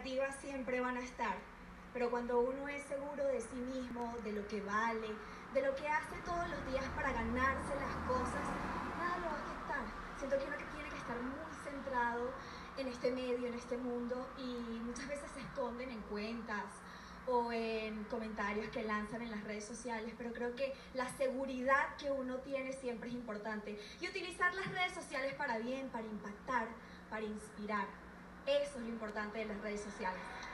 negativas siempre van a estar, pero cuando uno es seguro de sí mismo, de lo que vale, de lo que hace todos los días para ganarse las cosas, nada lo va a afectar. Siento que uno tiene que estar muy centrado en este medio, en este mundo, y muchas veces se esconden en cuentas o en comentarios que lanzan en las redes sociales, pero creo que la seguridad que uno tiene siempre es importante, y utilizar las redes sociales para bien, para impactar, para inspirar. Eso es lo importante de las redes sociales.